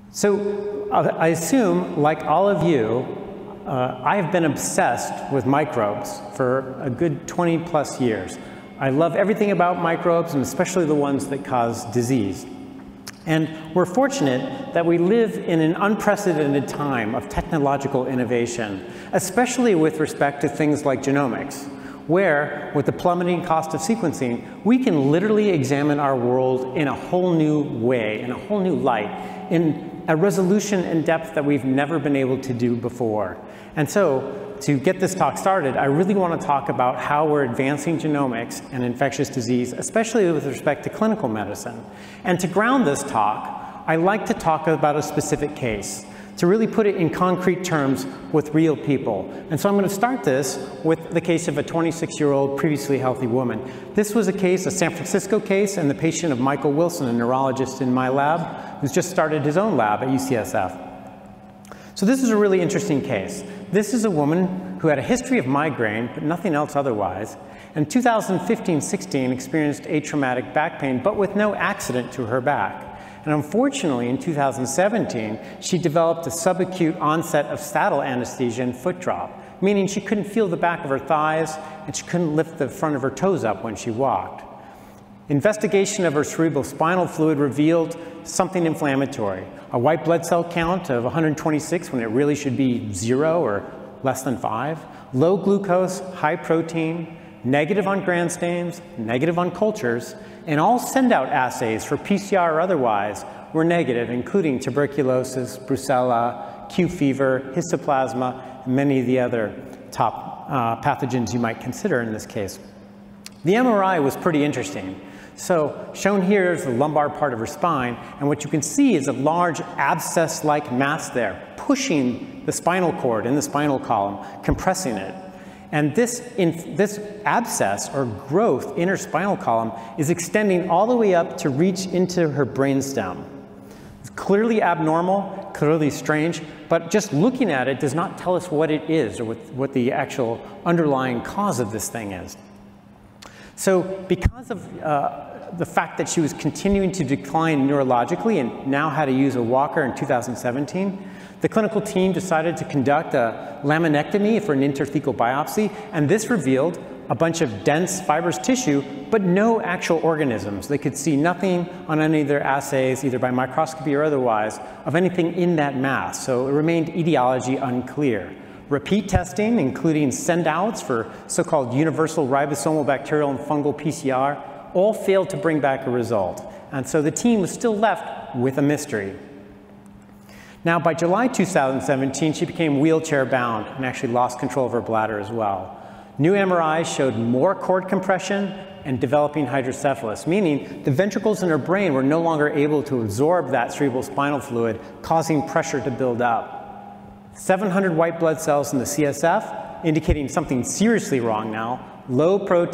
So I assume, like all of you, I've been obsessed with microbes for a good 20+ years. I love everything about microbes, and especially the ones that cause disease. And we're fortunate that we live in an unprecedented time of technological innovation, especially with respect to things like genomics, where, with the plummeting cost of sequencing, we can literally examine our world in a whole new way, in a whole new light, in a resolution and depth that we've never been able to do before. And so, to get this talk started, I really want to talk about how we're advancing genomics and infectious disease, especially with respect to clinical medicine. And to ground this talk, I like to talk about a specific case, to really put it in concrete terms with real people. And so I'm going to start this with the case of a 26-year-old previously healthy woman. This was a case, a San Francisco case, and the patient of Michael Wilson, a neurologist in my lab, who's just started his own lab at UCSF. So this is a really interesting case. This is a woman who had a history of migraine, but nothing else otherwise. In 2015-16, experienced atraumatic back pain, but with no accident to her back. And unfortunately, in 2017, she developed a subacute onset of saddle anesthesia and foot drop, meaning she couldn't feel the back of her thighs, and she couldn't lift the front of her toes up when she walked. Investigation of her cerebral spinal fluid revealed something inflammatory, a white blood cell count of 126 when it really should be 0 or less than 5, low glucose, high protein, negative on gram stains, negative on cultures, and all send-out assays for PCR or otherwise were negative, including tuberculosis, brucella, Q fever, histoplasma, and many of the other top pathogens you might consider in this case. The MRI was pretty interesting. So shown here is the lumbar part of her spine, and what you can see is a large abscess-like mass there, pushing the spinal cord in the spinal column, compressing it. And this abscess or growth in her spinal column is extending all the way up to reach into her brainstem. It's clearly abnormal, clearly strange, but just looking at it does not tell us what it is or what the actual underlying cause of this thing is. So because of the fact that she was continuing to decline neurologically and now had to use a walker in 2017, the clinical team decided to conduct a laminectomy for an intrathecal biopsy, and this revealed a bunch of dense fibrous tissue, but no actual organisms. They could see nothing on any of their assays, either by microscopy or otherwise, of anything in that mass, so it remained etiology unclear. Repeat testing, including send-outs for so-called universal ribosomal bacterial and fungal PCR, all failed to bring back a result, and so the team was still left with a mystery. Now, by July 2017, she became wheelchair-bound and actually lost control of her bladder as well. New MRIs showed more cord compression and developing hydrocephalus, meaning the ventricles in her brain were no longer able to absorb that cerebral spinal fluid, causing pressure to build up. 700 white blood cells in the CSF, indicating something seriously wrong now. Low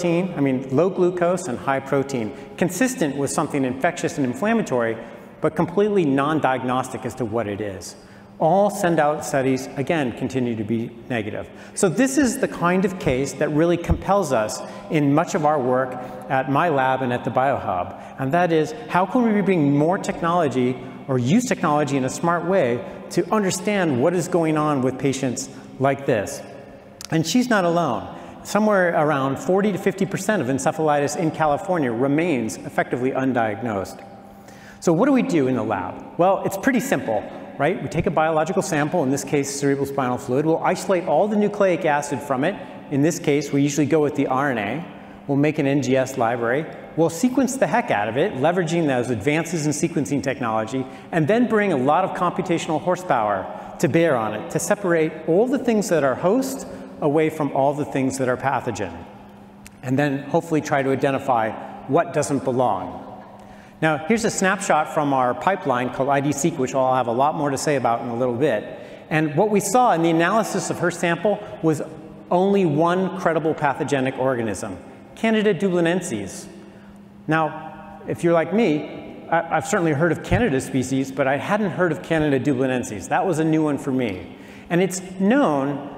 glucose and high protein, consistent with something infectious and inflammatory, but completely non-diagnostic as to what it is. All send-out studies, again, continue to be negative. So this is the kind of case that really compels us in much of our work at my lab and at the Biohub. And that is, how can we bring more technology or use technology in a smart way to understand what is going on with patients like this? And she's not alone. Somewhere around 40 to 50% of encephalitis in California remains effectively undiagnosed. So what do we do in the lab? Well, it's pretty simple, right? We take a biological sample, in this case cerebral spinal fluid. We'll isolate all the nucleic acid from it. In this case, we usually go with the RNA. We'll make an NGS library. We'll sequence the heck out of it, leveraging those advances in sequencing technology, and then bring a lot of computational horsepower to bear on it to separate all the things that are host away from all the things that are pathogen. And then hopefully try to identify what doesn't belong. Now, here's a snapshot from our pipeline called ID-Seq, which I'll have a lot more to say about in a little bit. And what we saw in the analysis of her sample was only one credible pathogenic organism, Candida dublinensis. Now, if you're like me, I've certainly heard of Candida species, but I hadn't heard of Candida dublinensis. That was a new one for me. And it's known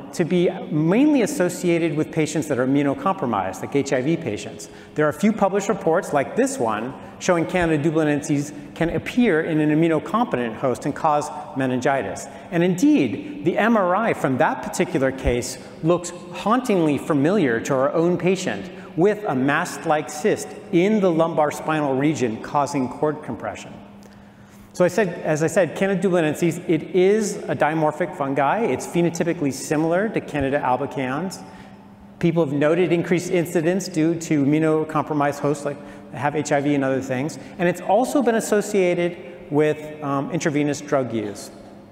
to be mainly associated with patients that are immunocompromised, like HIV patients. There are a few published reports, like this one, showing Candida dublinensis can appear in an immunocompetent host and cause meningitis. And indeed, the MRI from that particular case looks hauntingly familiar to our own patient, with a mast-like cyst in the lumbar spinal region causing cord compression. So as I said, Candida dublinensis, it is a dimorphic fungi. It's phenotypically similar to Candida albicans. People have noted increased incidence due to immunocompromised hosts like have HIV and other things. And it's also been associated with intravenous drug use.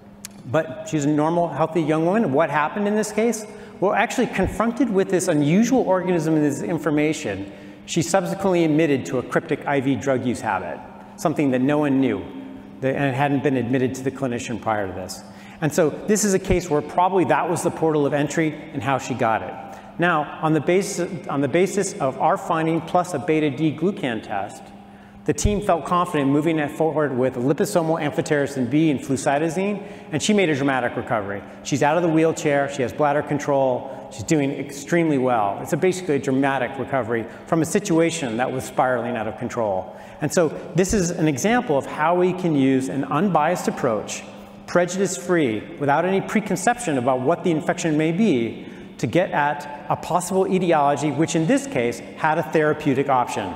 But she's a normal, healthy young woman. What happened in this case? Well, actually confronted with this unusual organism and this information, she subsequently admitted to a cryptic IV drug use habit, something that no one knew, and it hadn't been admitted to the clinician prior to this. And so this is a case where probably that was the portal of entry and how she got it. Now, on the basis of our finding plus a beta-D glucan test, the team felt confident moving it forward with liposomal amphotericin B and flucytosine, and she made a dramatic recovery. She's out of the wheelchair, she has bladder control, she's doing extremely well. It's basically a dramatic recovery from a situation that was spiraling out of control. And so this is an example of how we can use an unbiased approach, prejudice-free, without any preconception about what the infection may be, to get at a possible etiology, which in this case had a therapeutic option.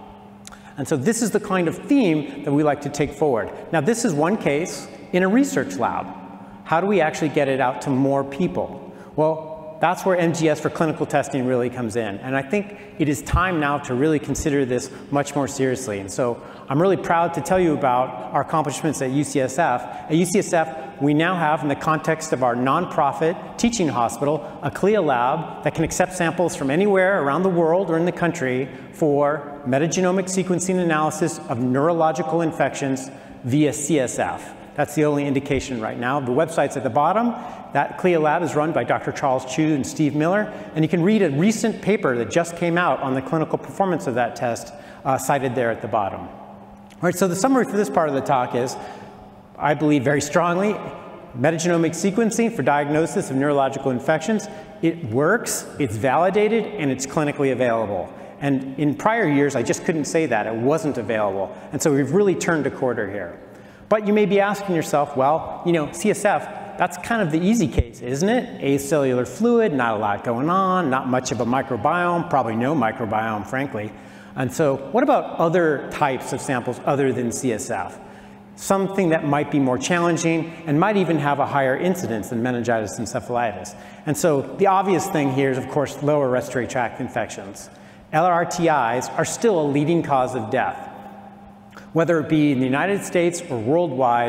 And so this is the kind of theme that we like to take forward. Now, this is one case in a research lab. How do we actually get it out to more people? Well, that's where MGS for clinical testing really comes in. And I think it is time now to really consider this much more seriously. And so I'm really proud to tell you about our accomplishments at UCSF. At UCSF, we now have, in the context of our nonprofit teaching hospital, a CLIA lab that can accept samples from anywhere around the world or in the country for metagenomic sequencing analysis of neurological infections via CSF. That's the only indication right now. The website's at the bottom. That CLIA lab is run by Dr. Charles Chu and Steve Miller, and you can read a recent paper that just came out on the clinical performance of that test cited there at the bottom. All right, so the summary for this part of the talk is, I believe very strongly, metagenomic sequencing for diagnosis of neurological infections, it works, it's validated, and it's clinically available. And in prior years, I just couldn't say that. It wasn't available. And so we've really turned a quarter here. But you may be asking yourself, well, you know, CSF, that's kind of the easy case, isn't it? Acellular fluid, not a lot going on, not much of a microbiome, probably no microbiome, frankly. And so what about other types of samples other than CSF? Something that might be more challenging and might even have a higher incidence than meningitis encephalitis. And so the obvious thing here is, of course, lower respiratory tract infections. LRTIs are still a leading cause of death. Whether it be in the United States or worldwide,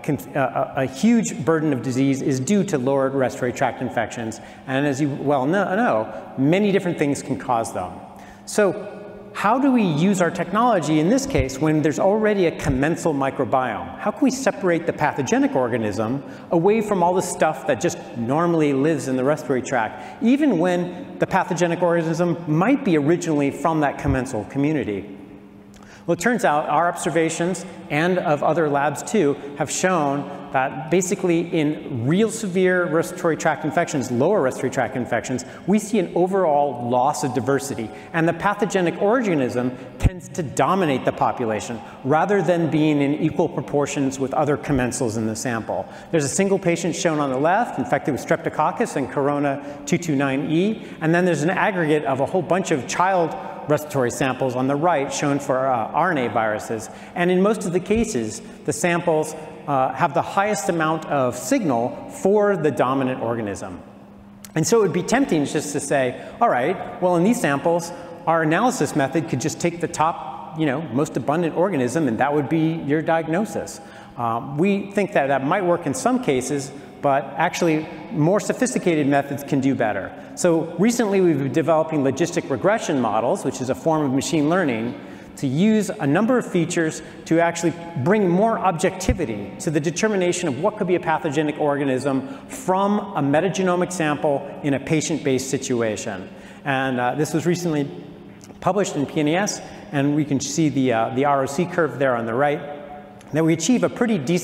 a huge burden of disease is due to lower respiratory tract infections. And as you well know, many different things can cause them. So how do we use our technology in this case when there's already a commensal microbiome? How can we separate the pathogenic organism away from all the stuff that just normally lives in the respiratory tract, even when the pathogenic organism might be originally from that commensal community? Well, it turns out our observations, and of other labs too, have shown that basically in real severe respiratory tract infections, lower respiratory tract infections, we see an overall loss of diversity. And the pathogenic organism tends to dominate the population rather than being in equal proportions with other commensals in the sample. There's a single patient shown on the left, infected with Streptococcus and Corona 229E, and then there's an aggregate of a whole bunch of child respiratory samples on the right shown for RNA viruses. And in most of the cases, the samples have the highest amount of signal for the dominant organism. And so it would be tempting just to say, all right, well, in these samples, our analysis method could just take the top, most abundant organism, and that would be your diagnosis. We think that that might work in some cases, but actually more sophisticated methods can do better. So recently we've been developing logistic regression models, which is a form of machine learning, to use a number of features to actually bring more objectivity to the determination of what could be a pathogenic organism from a metagenomic sample in a patient-based situation. And this was recently published in PNAS, and we can see the ROC curve there on the right, that we achieve a pretty decent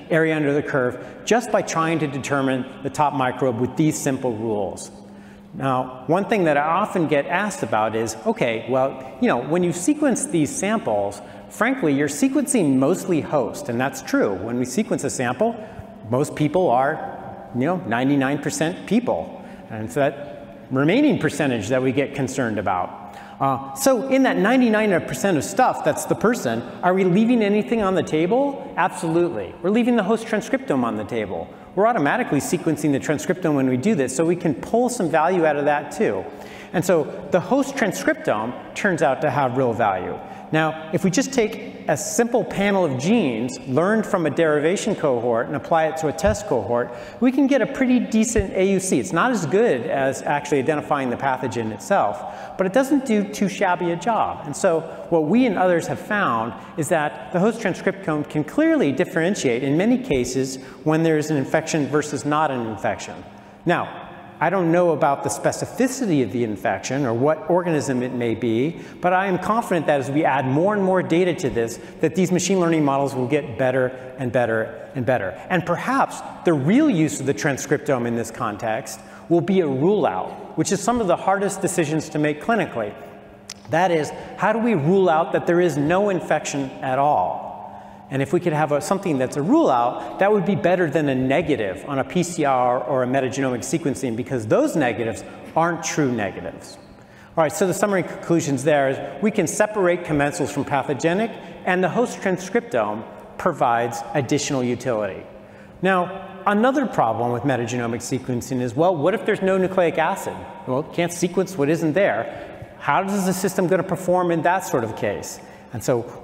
area under the curve just by trying to determine the top microbe with these simple rules. Now, one thing that I often get asked about is, okay, well, you know, when you sequence these samples, frankly, you're sequencing mostly host, and that's true. When we sequence a sample, most people are, you know, 99% people, and so that remaining percentage that we get concerned about. So in that 99% of stuff that's the person, are we leaving anything on the table? Absolutely. We're leaving the host transcriptome on the table. We're automatically sequencing the transcriptome when we do this, so we can pull some value out of that too. And so the host transcriptome turns out to have real value. Now, if we just take a simple panel of genes learned from a derivation cohort and apply it to a test cohort, we can get a pretty decent AUC. It's not as good as actually identifying the pathogen itself, but it doesn't do too shabby a job. And so what we and others have found is that the host transcriptome can clearly differentiate in many cases when there's an infection versus not an infection. Now, I don't know about the specificity of the infection or what organism it may be, but I am confident that as we add more and more data to this, that these machine learning models will get better and better and better. And perhaps the real use of the transcriptome in this context will be a rule out, which is some of the hardest decisions to make clinically. That is, how do we rule out that there is no infection at all? And if we could have something that's a rule out, that would be better than a negative on a PCR or a metagenomic sequencing, because those negatives aren't true negatives. All right, so the summary conclusions there is we can separate commensals from pathogenic, and the host transcriptome provides additional utility. Now, another problem with metagenomic sequencing is, well, what if there's no nucleic acid? Well, can't sequence what isn't there. How is the system going to perform in that sort of case? And so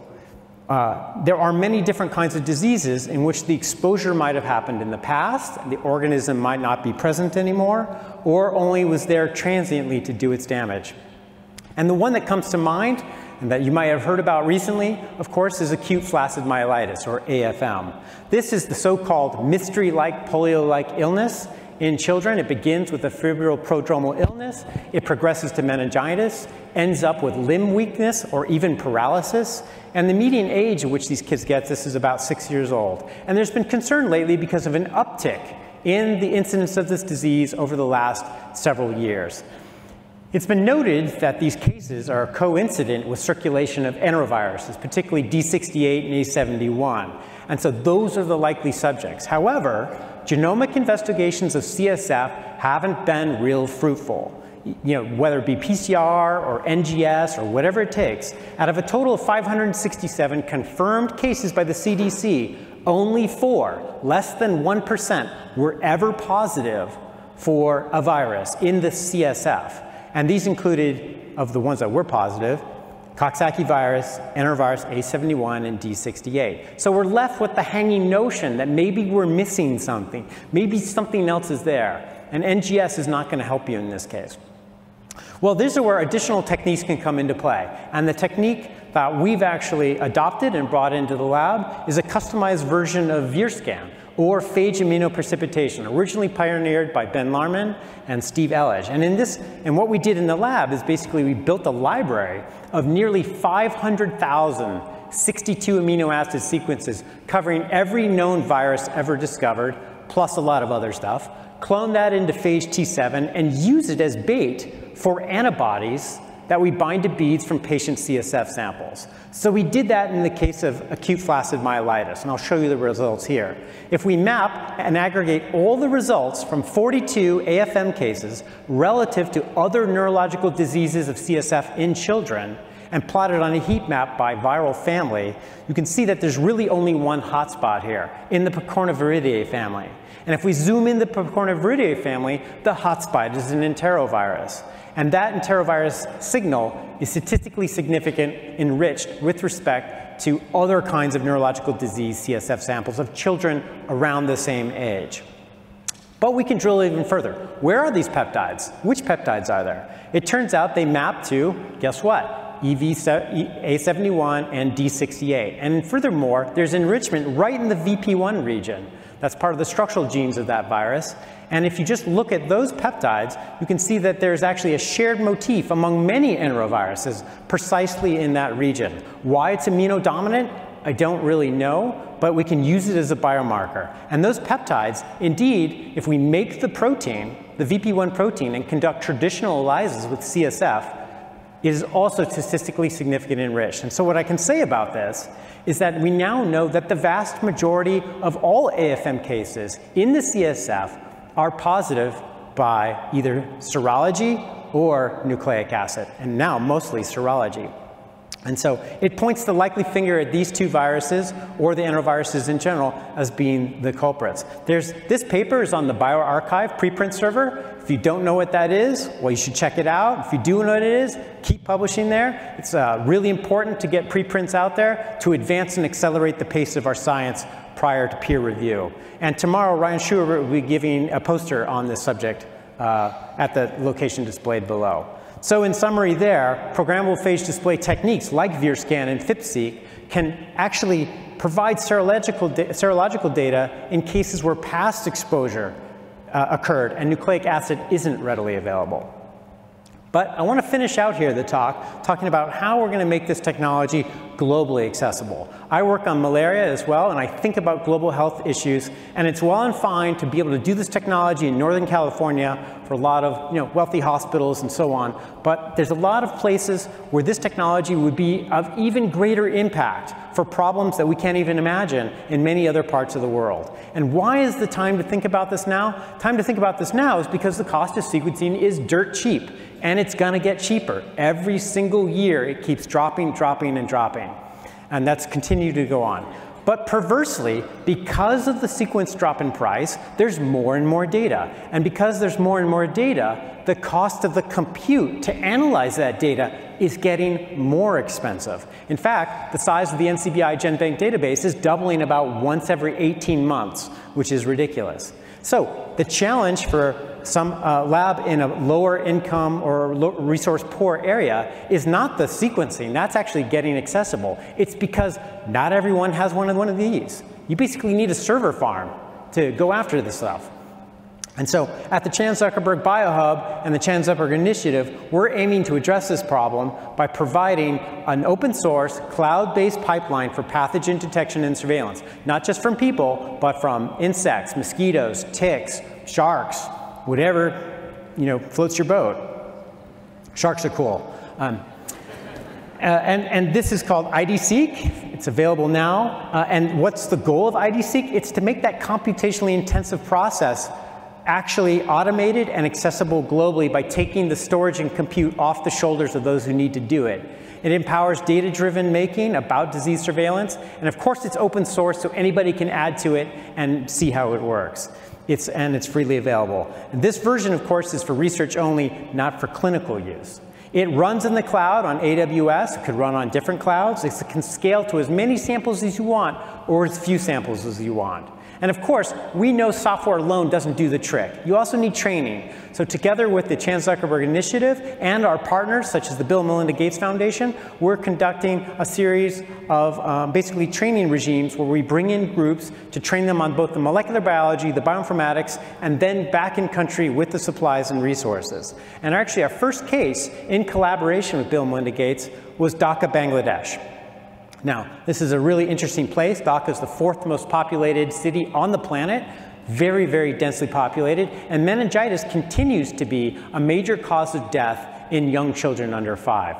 there are many different kinds of diseases in which the exposure might have happened in the past, the organism might not be present anymore, or only was there transiently to do its damage. And the one that comes to mind, and that you might have heard about recently, of course, is acute flaccid myelitis, or AFM. This is the so-called mystery-like polio-like illness in children. It begins with a febrile prodromal illness, it progresses to meningitis, ends up with limb weakness or even paralysis, and the median age at which these kids get this is about 6 years old. And there's been concern lately because of an uptick in the incidence of this disease over the last several years. It's been noted that these cases are coincident with circulation of enteroviruses, particularly D68 and A71, and so those are the likely subjects. However, genomic investigations of CSF haven't been real fruitful. You know, whether it be PCR or NGS or whatever it takes, out of a total of 567 confirmed cases by the CDC, only 4, less than 1%, were ever positive for a virus in the CSF. And these included, of the ones that were positive, Coxsackie virus, enterovirus A71, and D68. So we're left with the hanging notion that maybe we're missing something. Maybe something else is there. And NGS is not going to help you in this case. Well, these are where additional techniques can come into play. And the technique that we've actually adopted and brought into the lab is a customized version of VIRSCAN, or phage immunoprecipitation, originally pioneered by Ben Larman and Steve Elledge. And what we did in the lab is basically we built a library of nearly 500,000 62 amino acid sequences covering every known virus ever discovered, plus a lot of other stuff, clone that into phage T7, and use it as bait for antibodies that we bind to beads from patient CSF samples. So we did that in the case of acute flaccid myelitis, and I'll show you the results here. If we map and aggregate all the results from 42 AFM cases relative to other neurological diseases of CSF in children, and plot it on a heat map by viral family, you can see that there's really only one hotspot here, in the Picornaviridae family. And if we zoom in the Picornaviridae family, the hotspot is an enterovirus. And that enterovirus signal is statistically significant, enriched with respect to other kinds of neurological disease CSF samples of children around the same age. But we can drill even further. Where are these peptides? Which peptides are there? It turns out they map to, guess what? A71 and D68. And furthermore, there's enrichment right in the VP1 region. That's part of the structural genes of that virus. And if you just look at those peptides, you can see that there's actually a shared motif among many enteroviruses precisely in that region. Why it's immunodominant? I don't really know, but we can use it as a biomarker. And those peptides, indeed, if we make the protein, the VP1 protein, and conduct traditional ELISAs with CSF, it is also statistically significant enriched. And so what I can say about this is that we now know that the vast majority of all AFM cases in the CSF are positive by either serology or nucleic acid, and now mostly serology. And so it points the likely finger at these two viruses, or the enteroviruses in general, as being the culprits. This paper is on the bioRxiv preprint server. If you don't know what that is, well, you should check it out. If you do know what it is, keep publishing there. It's really important to get preprints out there to advance and accelerate the pace of our science prior to peer review. And tomorrow, Ryan Schubert will be giving a poster on this subject at the location displayed below. So in summary there, programmable phage display techniques like VIRSCAN and FIPSeq can actually provide serological data in cases where past exposure occurred and nucleic acid isn't readily available. But I want to finish out here the talk talking about how we're going to make this technology globally accessible. I work on malaria as well, and I think about global health issues, and it's well and fine to be able to do this technology in Northern California for a lot of wealthy hospitals and so on, but there's a lot of places where this technology would be of even greater impact for problems that we can't even imagine in many other parts of the world. And why is the time to think about this now? Time to think about this now is because the cost of sequencing is dirt cheap. And it's going to get cheaper. Every single year, it keeps dropping, dropping, and dropping. And that's continued to go on. But perversely, because of the sequence drop in price, there's more and more data. And because there's more and more data, the cost of the compute to analyze that data is getting more expensive. In fact, the size of the NCBI GenBank database is doubling about once every 18 months, which is ridiculous. So the challenge for some lab in a lower income or resource poor area is not the sequencing. That's actually getting accessible. It's because not everyone has one of these. You basically need a server farm to go after this stuff. And so at the Chan Zuckerberg Biohub and the Chan Zuckerberg Initiative, we're aiming to address this problem by providing an open source, cloud-based pipeline for pathogen detection and surveillance, not just from people, but from insects, mosquitoes, ticks, sharks, whatever floats your boat. Sharks are cool. And this is called IDSeq. It's available now. And what's the goal of IDSeq? It's to make that computationally intensive process actually automated and accessible globally by taking the storage and compute off the shoulders of those who need to do it. It empowers data-driven making about disease surveillance. And of course, it's open source, so anybody can add to it and see how it works. And it's freely available. And this version, of course, is for research only, not for clinical use. It runs in the cloud on AWS. It could run on different clouds. It can scale to as many samples as you want or as few samples as you want. And of course, we know software alone doesn't do the trick. You also need training. So together with the Chan Zuckerberg Initiative and our partners, such as the Bill and Melinda Gates Foundation, we're conducting a series of basically training regimes where we bring in groups to train them on both the molecular biology, the bioinformatics, and then back in country with the supplies and resources. And actually, our first case in collaboration with Bill and Melinda Gates was Dhaka, Bangladesh. Now, this is a really interesting place. Dhaka is the 4th most populated city on the planet, very, very densely populated, and meningitis continues to be a major cause of death in young children under 5.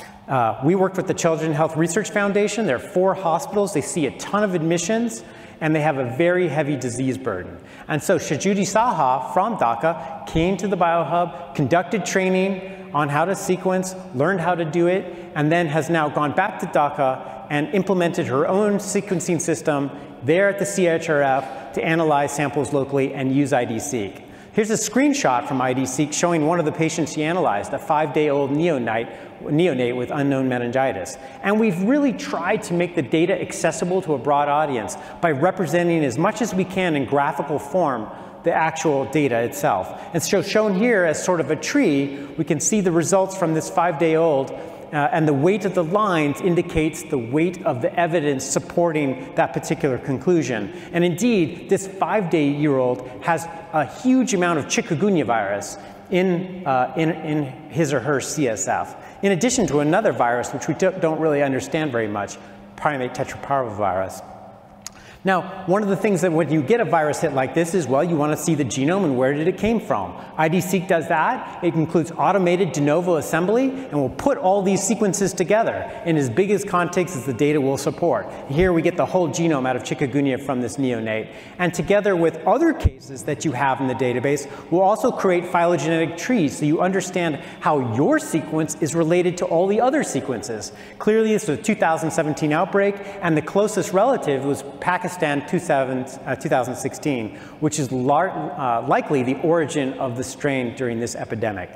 We worked with the Children's Health Research Foundation. There are 4 hospitals. They see a ton of admissions, and they have a very heavy disease burden. And so Shajudi Saha from Dhaka came to the Biohub, conducted training on how to sequence, learned how to do it, and then has now gone back to Dhaka and implemented her own sequencing system there at the CHRF to analyze samples locally and use IDSeq. Here's a screenshot from IDSeq showing one of the patients she analyzed, a 5-day-old neonate with unknown meningitis. And we've really tried to make the data accessible to a broad audience by representing as much as we can in graphical form the actual data itself. And so shown here as sort of a tree, we can see the results from this 5-day-old, and the weight of the lines indicates the weight of the evidence supporting that particular conclusion. And indeed, this 5-day-old has a huge amount of chikungunya virus in his or her CSF, in addition to another virus which we don't really understand very much, primate tetraparvovirus. Now, one of the things that when you get a virus hit like this is, well, you want to see the genome and where did it came from. ID-Seq does that. It includes automated de novo assembly and will put all these sequences together in as big as context as the data will support. Here we get the whole genome out of chikungunya from this neonate. And together with other cases that you have in the database, we'll also create phylogenetic trees so you understand how your sequence is related to all the other sequences. Clearly, this was a 2017 outbreak, and the closest relative was Pakistan 2016, which is likely the origin of the strain during this epidemic.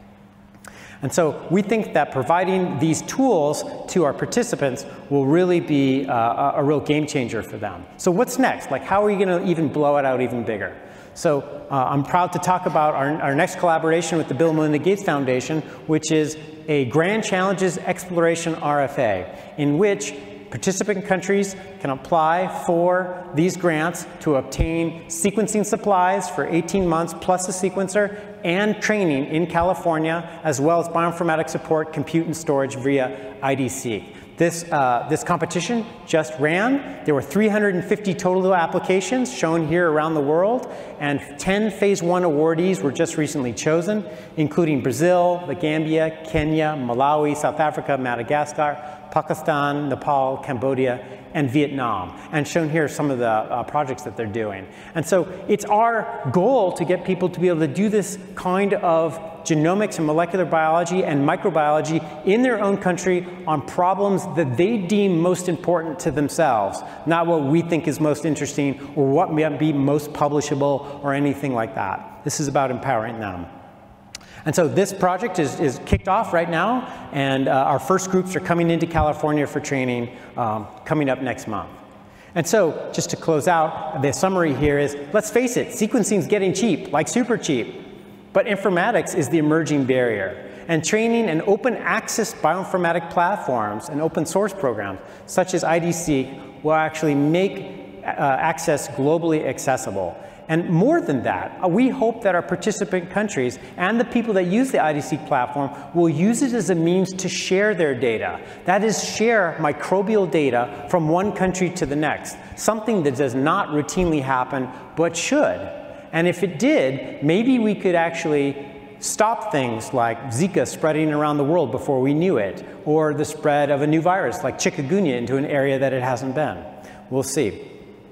And so we think that providing these tools to our participants will really be a real game changer for them. So what's next? Like, how are you going to even blow it out even bigger? So I'm proud to talk about our next collaboration with the Bill and Melinda Gates Foundation, which is a Grand Challenges Exploration RFA, in which participant countries can apply for these grants to obtain sequencing supplies for 18 months plus a sequencer and training in California, as well as bioinformatics support, compute, and storage via ID-Seq. This competition just ran. There were 350 total applications shown here around the world, and 10 phase 1 awardees were just recently chosen, including Brazil, the Gambia, Kenya, Malawi, South Africa, Madagascar, Pakistan, Nepal, Cambodia, and Vietnam. And shown here are some of the projects that they're doing. And so it's our goal to get people to be able to do this kind of genomics and molecular biology and microbiology in their own country on problems that they deem most important to themselves, not what we think is most interesting or what might be most publishable or anything like that. This is about empowering them. And so this project is kicked off right now, and our first groups are coming into California for training coming up next month. And so just to close out, the summary here is, let's face it, sequencing is getting cheap, like super cheap. But informatics is the emerging barrier. And training and open access bioinformatic platforms and open source programs, such as ID-Seq, will actually make access globally accessible. And more than that, we hope that our participant countries and the people that use the ID-Seq platform will use it as a means to share their data. That is, share microbial data from one country to the next, something that does not routinely happen, but should. And if it did, maybe we could actually stop things like Zika spreading around the world before we knew it, or the spread of a new virus like chikungunya into an area that it hasn't been. We'll see.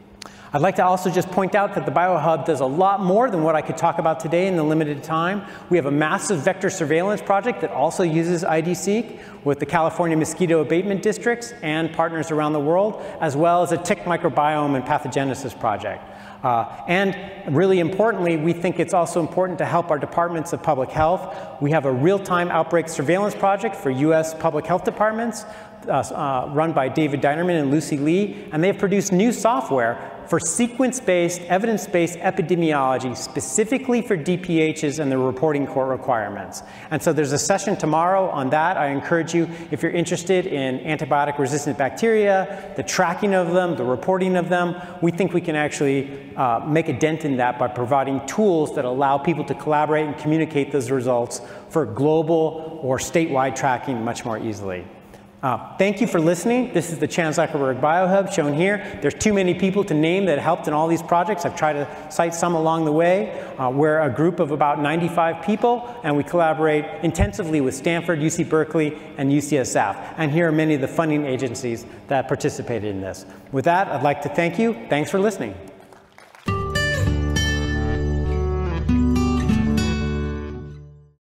I'd like to also just point out that the Biohub does a lot more than what I could talk about today in the limited time. We have a massive vector surveillance project that also uses ID-Seq with the California mosquito abatement districts and partners around the world, as well as a tick microbiome and pathogenesis project. And really importantly, we think it's also important to help our departments of public health. We have a real-time outbreak surveillance project for US public health departments run by David Dinerman and Lucy Lee, and they have produced new software for sequence-based, evidence-based epidemiology, specifically for DPHs and the reporting core requirements. And so there's a session tomorrow on that. I encourage you, if you're interested in antibiotic-resistant bacteria, the tracking of them, the reporting of them, we think we can actually make a dent in that by providing tools that allow people to collaborate and communicate those results for global or statewide tracking much more easily. Thank you for listening. This is the Chan Zuckerberg Biohub shown here. There's too many people to name that helped in all these projects. I've tried to cite some along the way. We're a group of about 95 people, and we collaborate intensively with Stanford, UC Berkeley, and UCSF. And here are many of the funding agencies that participated in this. With that, I'd like to thank you. Thanks for listening.